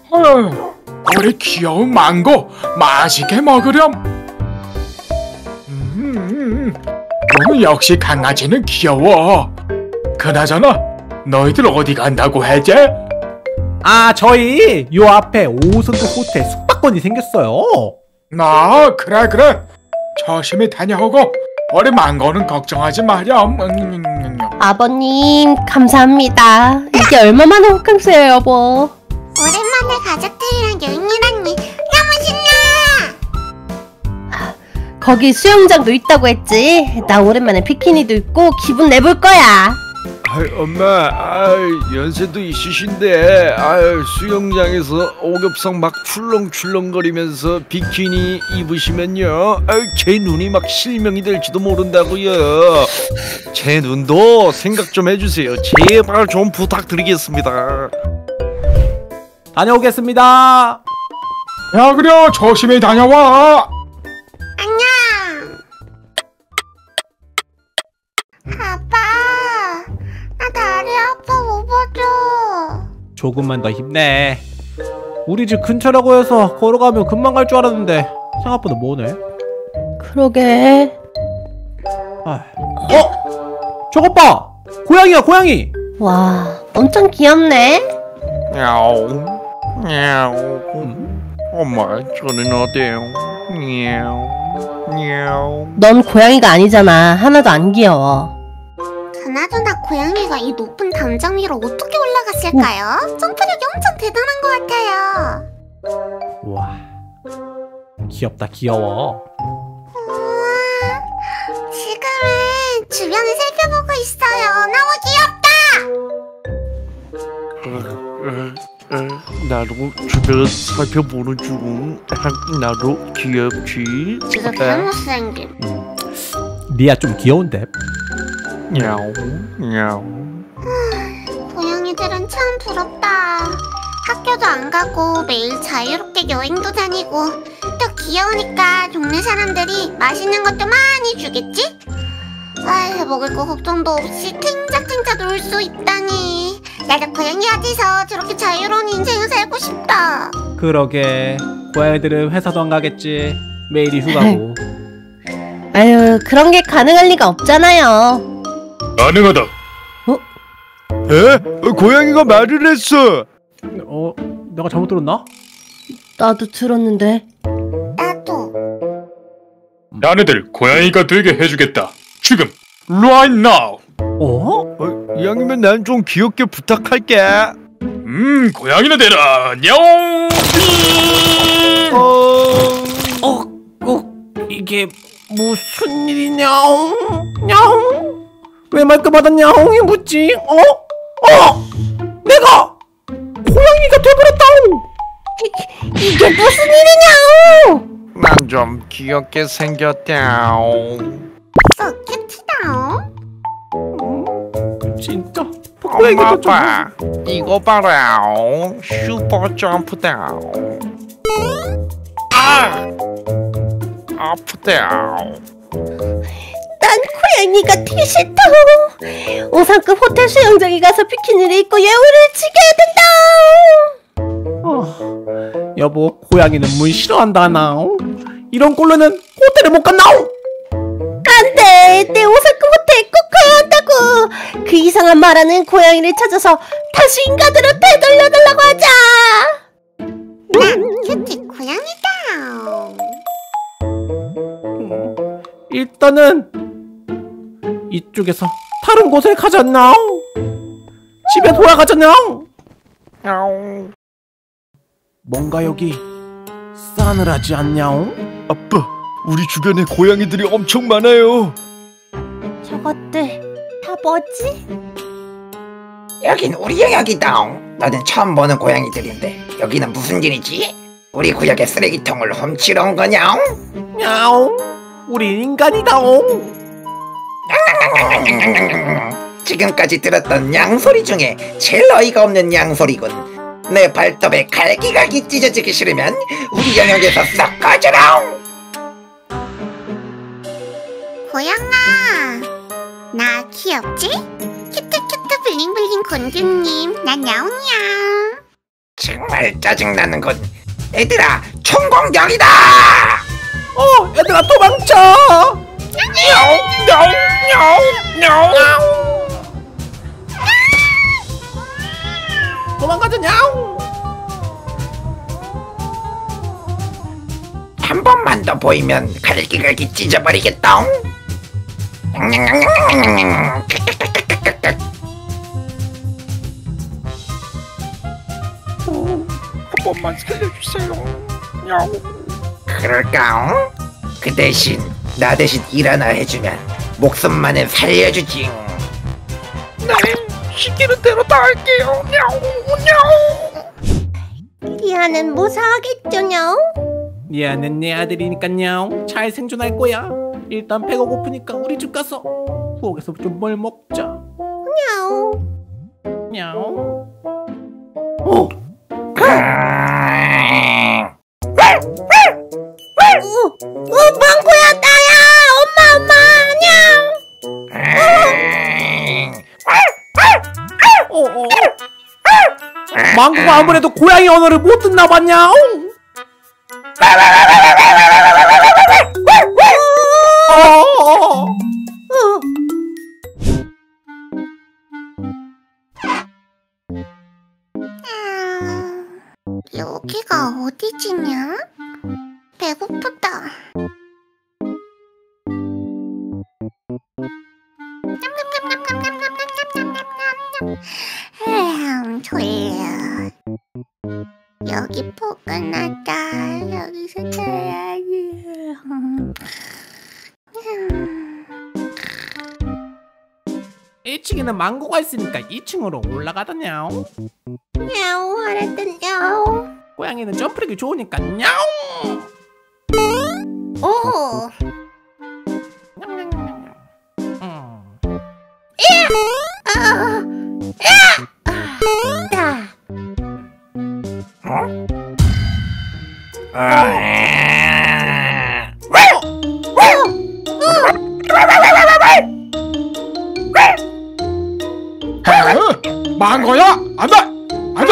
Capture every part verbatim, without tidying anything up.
어휴, 우리 귀여운 망고 맛있게 먹으렴. 음, 음, 역시 강아지는 귀여워. 그나저나 너희들 어디 간다고 했지? 아, 저희 요 앞에 오성급 호텔 숙박권이 생겼어요. 아, 그래 그래. 조심히 다녀오고 우리 망고는 걱정하지 마렴. 음, 아버님 감사합니다. 이게 얼마만에 호캉스예요, 여보. 오랜만에 가족들이랑 여행이라니 너무 신나. 거기 수영장도 있다고 했지. 나 오랜만에 비키니도 입고 기분 내볼 거야. 아이, 엄마, 아이, 연세도 있으신데, 아이, 수영장에서 오겹성 막 출렁출렁거리면서 비키니 입으시면요, 아이, 제 눈이 막 실명이 될지도 모른다고요. 제 눈도 생각 좀 해주세요. 제발 좀 부탁드리겠습니다. 다녀오겠습니다. 야, 그래 조심히 다녀와. 안녕. 아빠, 나 다리 아파. 못 봐줘. 조금만 더 힘내. 우리 집 근처라고 해서 걸어가면 금방 갈 줄 알았는데 생각보다 머네. 그러게. 아, 어? 저것 봐! 고양이야, 고양이! 와, 엄청 귀엽네. 야옹, 야옹. 엄마, 저는 어때요? 야옹, 야옹. 넌 고양이가 아니잖아. 하나도 안 귀여워. 그나저나 고양이가 이 높은 담장 위로 어떻게 올라갔을까요? 점프력이 엄청 대단한 것 같아요. 우와, 귀엽다, 귀여워. 우와, 지금은 주변을 살펴보고 있어요. 너무 귀엽다. 어, 어, 나도 주변 살펴보는 중. 나도 귀엽지. 진짜 개못생김. 음, 리아 좀 귀여운데? 야옹, 야옹. 고양이들은 참 부럽다. 학교도 안 가고 매일 자유롭게 여행도 다니고 또 귀여우니까 동네 사람들이 맛있는 것도 많이 주겠지? 아이, 먹을 거 걱정도 없이 탱자탱자 놀 수 있다니. 나도 고양이가 돼서 저렇게 자유로운 인생을 살고 싶다. 그러게, 고양이들은 회사도 안 가겠지. 매일이 휴가고. 아유, 그런 게 가능할 리가 없잖아요. 가능하다. 에? 고양이가 말을 했어. 어? 내가 잘못 들었나? 나도 들었는데. 나도. 자네들 고양이가 되게 해주겠다. 지금 right now. 어? 어, 이왕이면 난 좀 귀엽게 부탁할게. 음, 고양이나 되라. 냐옹. 어... 어? 어? 이게 무슨 일이냐옹? 냐옹? 왜 말끝마다 냐옹이 묻지? 어? 어? 내가 고양이가 돼버렸다옹! 이게 무슨 일이냐오! 난 좀 귀엽게 생겼다옹. 써 큐티다. 진짜 엄마 고양이가 좀... 아빠, 이거 봐라옹. 슈퍼 점프다옹. 아! 아프다옹. 난 고양이가 되기 싫다. 오상급 호텔 수영장에 가서 비키니를 입고 예우를 지켜야 된다. 어, 여보, 고양이는 문 싫어한다 나옹. 이런 꼴로는 호텔에 못 간다옹. 안돼, 내 오상급 호텔 꼭 가야 한다고. 그 이상한 말하는 고양이를 찾아서 다시 인간으로 되돌려달라고 하자. 난 큐티 고양이다. 일단은 이쪽에서 다른 곳에 가잖냐옹. 집에 돌아가잖냐옹. 야옹. 뭔가 여기 싸늘하지 않냐옹? 아빠, 우리 주변에 고양이들이 엄청 많아요. 저것들 다 뭐지? 여긴 우리 영역이다. 나는 처음 보는 고양이들인데 여기는 무슨 일이지? 우리 구역의 쓰레기통을 훔치러 온 거냐? 야옹, 우리 인간이다옹. 지금까지 들었던 양소리 중에 제일 어이가 없는 양소리군. 내 발톱에 갈기갈기 찢어지기 싫으면 우리 영역에서 싹 꺼져라. 고양아, 나 귀엽지? 큐트큐트 블링블링 곤규님, 난 야옹이야. 정말 짜증나는군. 얘들아, 총공격이다! 어, 얘들아 도망쳐! 도망가자 냐옹! 한 번만 더 보이면 갈기갈기 찢어버리겠다. 한 번만 살려주세요. 그럴까? 그 대신 나 대신 일 하나 해주면 목숨만은 살려주지. 네, 시키는 대로 다 할게요. 리아는 무사하겠죠냐? 리아는 내 아들이니깐요. 잘 생존할 거야. 일단 배가 고프니까 우리 집 가서 부엌에서 좀 뭘 먹자. 냐옹. 냐옹. 어? 어, 어, 망고야, 나야! 엄마, 엄마, 냥! 어, 어. 망고가 아무래도 고양이 언어를 못 듣나 봤냐? 어. 어. 음, 여기가 어디지냐? 배고프다. 음, 졸려. 여기 포근하다. 여기서 자야지. 음. 일 층에는 망고가 있으니까 이 층으로 올라가다냐. 냐옹, 알았다, 냐옹. 고양이는 점프력이 좋으니까 냐옹. 오. 냥냥냥냥. 음. 아, 아, 다. 에? 망고야, 안돼, 안돼.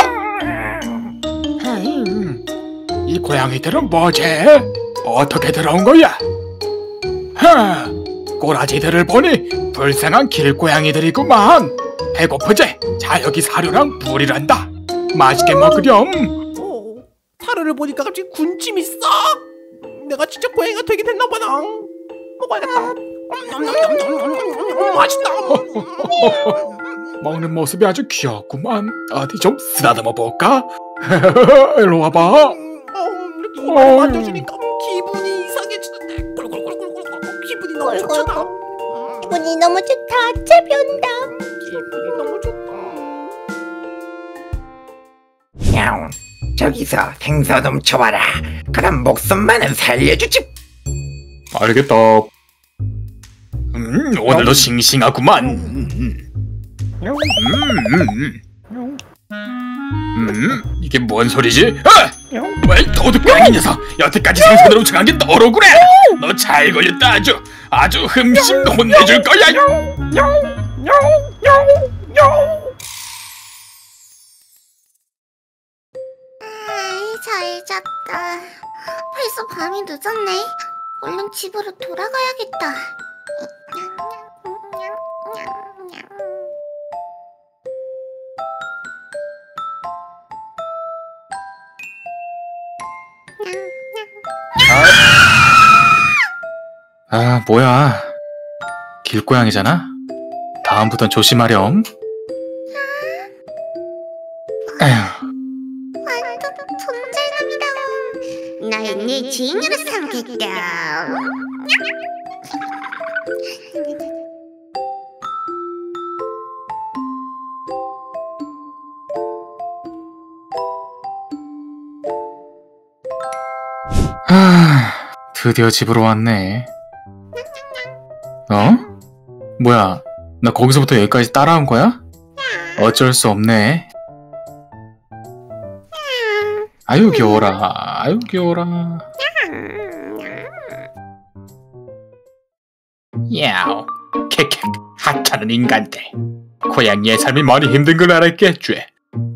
음, 이 고양이들은 뭐지? 어떻게 들어온 거야? 하, 꼬라지들을 보니 불쌍한 길고양이들이구만. 배고프지? 자, 여기 사료랑 물이란다. 맛있게 먹으렴. 어, 사료를 보니까 갑자기 군침이 싹. 내가 진짜 고양이가 되게 됐나보다. 먹어야겠다. 음, 맛있다. 먹는 모습이 아주 귀엽구만. 어디 좀 쓰다듬어 볼까? 일로 와봐. 어, 이렇게 이마를 만져주니까 기분이 이상해지는데. 꿀꿀꿀꿀꿀. 기분이 너무 좋잖아. 음, 기분이 너무 좋다. 채변다. 기분이 너무 좋다. 야옹, 저기서 생선 훔쳐와라. 그럼 목숨만은 살려주지. 알겠다. 음, 오늘도 싱싱하구만. 음, 음, 음. 음, 이게 뭔 소리지? 아! 왜 도둑고양이 녀석! 여태까지 생선을 훔쳐간 게 너로구나! 너 잘 걸렸다. 아주 아주 흠심 혼내줄 거야. 아이, 잘 잤다. 벌써 밤이 늦었네. 얼른 집으로 돌아가야겠다. 아, 뭐야. 길고양이잖아? 다음부턴 조심하렴. 에휴. 완전 존잘남이다. 날 내 지인으로 삼겠다. 아, 드디어 집으로 왔네. 어? 뭐야, 나 거기서부터 여기까지 따라온 거야? 어쩔 수 없네. 아유 귀여워라. 아유 귀여워라. 야오, 케케, 하찮은 인간들. 고양이의 삶이 많이 힘든 걸 알았겠지.